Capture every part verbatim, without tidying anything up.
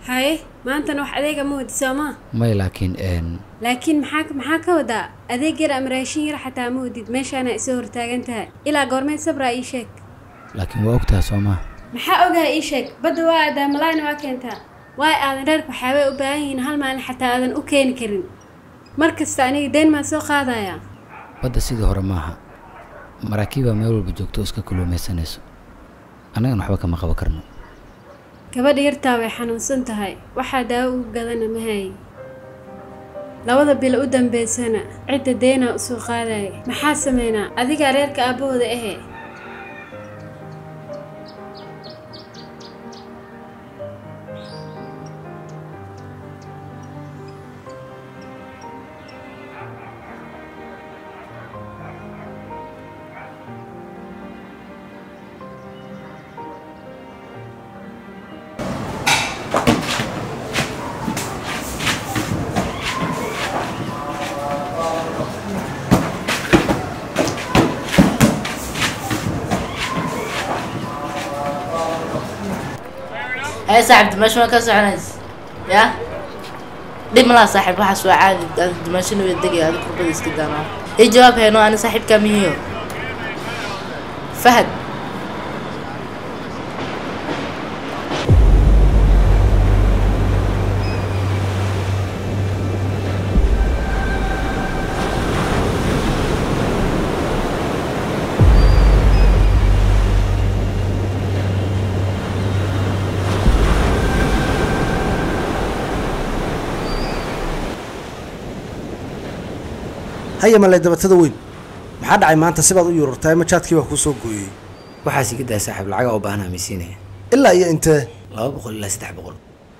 هاي ما أنت نوح أذيك مود سما ما لكن إن لكن محاك محاك ودا أذيك جرا مراشين راح تعمود ماشي أنا أسور تاجنتها إلى قرمين صبر أي شك لكن وقتها سما محاوجها أي شك بدو واحد ملاين واكنتها واي أنا رارك وحاول أباين هالمان حتى أذن أوكين كرين مركز ثاني دين ما سوق هذا يا بدأ سيد هرماها مراكيبة ما يقول بجوكتوسك كله ميسانيسو أنا نحبك ما خبكرنا gabadha yartaa way xanuunsan tahay waxa daawo u gadana ma hay labada bil u dambeysana cid deena u soo qaaday maxaa sameynaa adiga reerka aabahooda ah يا صاحب دمشق ما كسر عنيس يا دي ملا صاحب واحد شوي عادي دمشق نو يدقي هذا كل بديس قدامه ايه جواب هنا انا صاحب كم هيو فهد هيا ما لدبت تدوين محد عي ما أنت سبب يورر تاي ما شات كيف كوسو قوي وحاسي كده ساحب العجا وبهنا ميسينه إلا إيه أنت لا بقول لا ستح بقول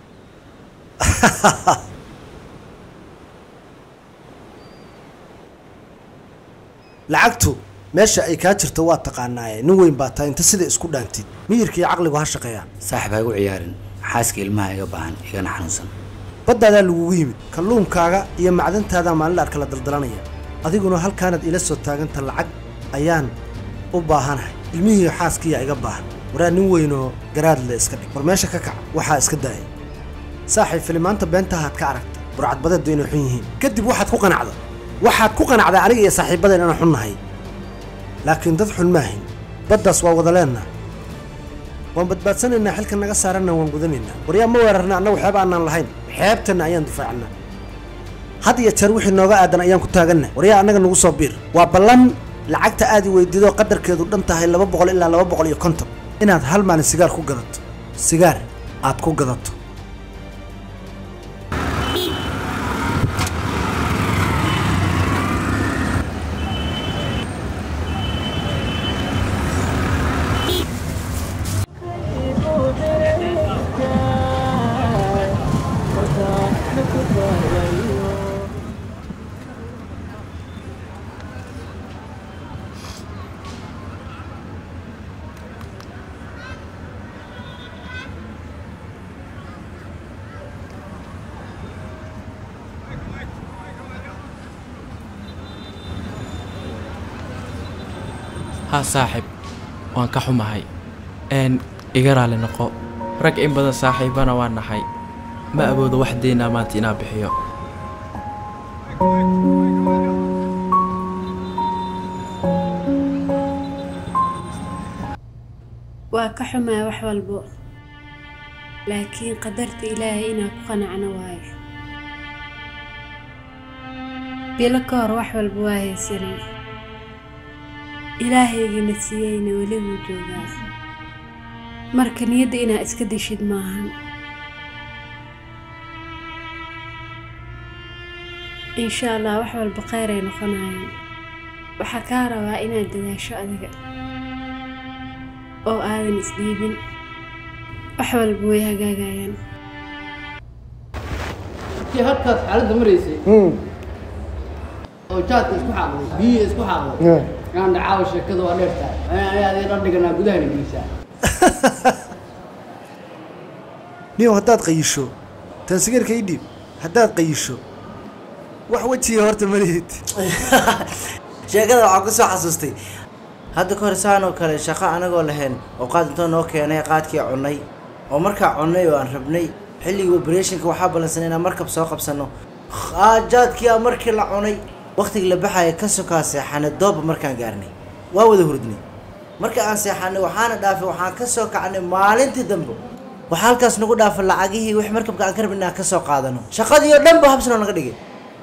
لعقته ماشي أي كاتر توات تقعناي نوين باتا أنت سيد إسكو دانتي ميركي عقلي وهالشقيان صاحب هاي عيارن حاسك الماء يقبعن يغنى حنوسن بدأ ذا الويم كلهم كاغا يا معدن هذا ما نلار كلا دلدلانية أديقونو هل كانت إلى سو تاغنت العق أيان u baahanahay ilmihii xaaskiya iga baahan waraa nin weyno garaad la iska dhig barmeesha ka kac waxa iska daay saaxiib filimaanta beenta had ka aragta burcad badeed inay xun yihiin kadib waxaad ku qanacda waxaad ku qanacda aniga iyo saaxiibadeen inaan xunnahay laakiin dad xun maahin baddaas waa wada leenahay waan badbaadsanaynaa xilka naga saarana waan gudanaynaa waryaa ma weerarna annagu xeeb aanan lahayn xeebtana ayaan difaacnaa had iyo jeer wixii nooga aadan ayaan ku taaganna waryaa annaga nagu soo biir waa ballan lacagta aad weydiido qadarkeedu dhan tahay laba boqol ilaa laba boqol iyo konton inaad hal maalin sigaar ku gadato sigaar aad ku gadato ها صاحب وان كحمهاي ان إيجار لنقو رك إن بدأ صاحبنا وانا حي ما أبود وحدينا ما تينا بحيو وكحما وحول بو لكن قدرت إلهي إنا قنعنا واي بلكار وحول بواهي سري إلهي نسيين ولي وجودا مركن يد إنا اسكدشد معهن إن شاء الله وحول بقيرين وخناين وحكارا وإنا دداشو أدقى أو آذن إسليبين وحول بويها قاقاين في هكذا على دمريسي أو جات اسكو حاضر بي اسكو حاضر كان عاوش كذا وليفتا أنا هذه ردقنا قداني بيسا نيو هداد قيشو تنسير كيدي هداد قيشو وحوتي هورت مريت شيء كذا عقص حسستي هذا كورسان وكله شقة أنا أقول لهن وقاد أنتو نوكي أنا قاد كي عني ومركع عني وأن ربني xilliga operationka waxaa balansanayna markab soo qabsano jaadkii markii la cunay waqtiga la baxaya ka sokaa seexanay doob markaan gaarnay waa wada hurdnay marka aan seexanay waxaana dhaafay waxaan ka soo kacnay maalintii dambe waxa halkaas nagu dhaafay lacagihii wix markabka aan ka rabnaa ka soo qaadano shaqadii oo dhan ba habsano naga dhigay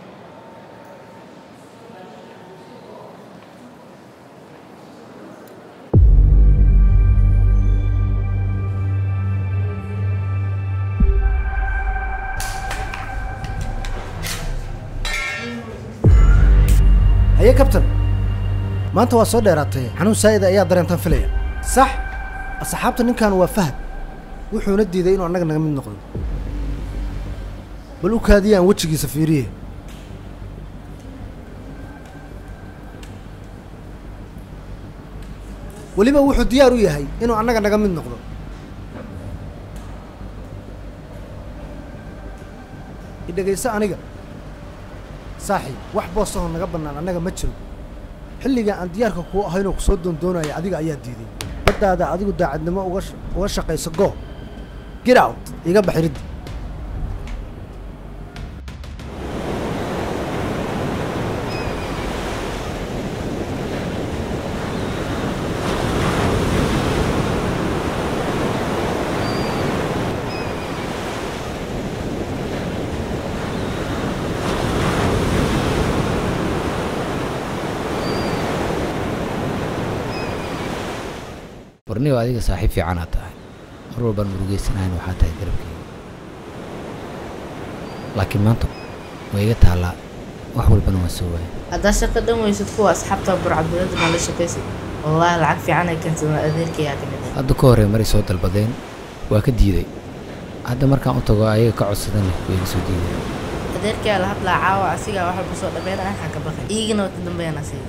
هيا كابتن ما انت وصل ديراتي حنون سايده ايا درينتان فيليا صح اصحابته نين كان وفهد wuxuu na diiday inuu annaga naga mid noqdo bal u kaadiyaan wajigiisa fiiriye waliba wuxuu diyaar u yahay inuu annaga naga mid noqdo idagaysa aniga saaxiib wax boos oo naga bannaan annaga ma jiro xilliga aan diyaarka ku ahayn oo ku soo doondoonaya adiga ayaa diiday baddaada adigu daacadnimo uga uga shaqayso go get out iga baxrid warniyo adiga saaxiib fiican aad tahay mar walba murugeysanayn waxaa tahay garabkeyga laakiin maanta way iga taalaa wax walbana waan soo waayay haddaa shaqo dhan weysid kuwa asxaabta burcadbadeed ma la shaqaysid wallaahi lacag fiican ay keentay waa adeerkayga ka mid ah hadda ka horey maray soo dalbadeen waa ka diiday hadda markaan u tago ayaga ka codsadan way iga soo diiday adeerkaya la hadlaa caawa asigaa wax walba soo dhameynaya waxaan ka baqay iigana waa ka dambeeyaan asiga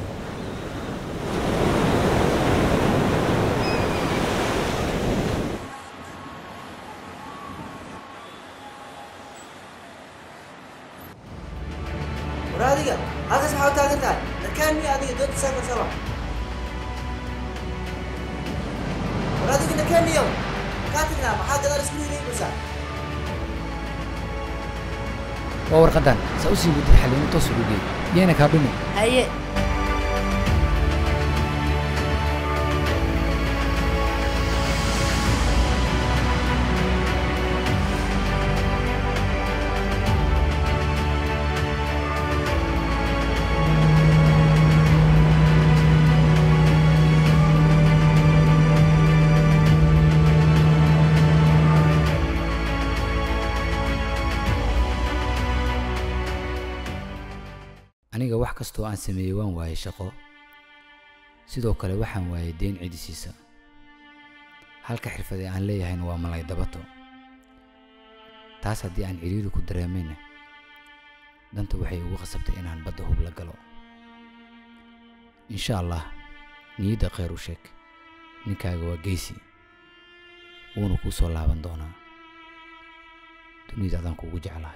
وراديك هذا اسمه حاول تاكلها كان مي هذه دوت سنة سوا وراديك إنك كان يوم كاتبنا ما حد قدر يسمعني لي بس وور قدان سأوسي بدي الحلين توصل بدي يانا كابيني هاي aniga wax kastoo aan sameeyay waan waayay shaqo sidoo kale waxaan waayay deen cidisiisa halka xirfadee aan leeyahayna waa malay dabato taas haddii aan ciriiri ku dareemayna danta waxay ugu qasabtay inaan badda hub la galo insha allah niyadda khayr u sheeg ninkaaga waa geysi wuuna kuu soo laaban doonaa dunida adaan kuugu jeclahay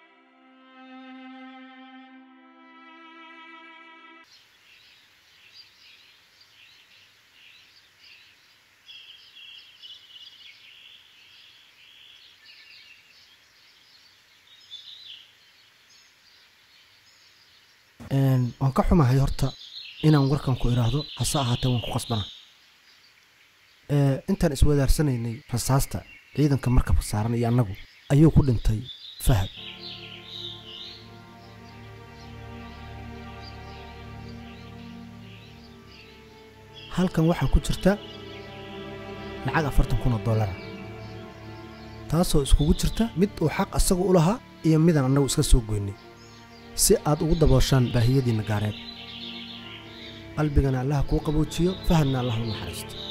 waan ka xumahay horta inaan warkan ku iraahdo hase ahaatee waan ku qasbana intaan iswadaarsanaynay rasaasta ciidanka markabka saaran iyo annagu ayuu ku dhintay Fahad halkan waxaa ku jirta lacag afartan kun oo dollar taasoo iskugu jirta mid uu xaq asagu u lahaa iyo midaan annagu iska soo goynay si aad ugu dabooshaan baahiyadiina gaareed qalbigana Allah kuu qaboojiyo Fahadna Allah u naxariisto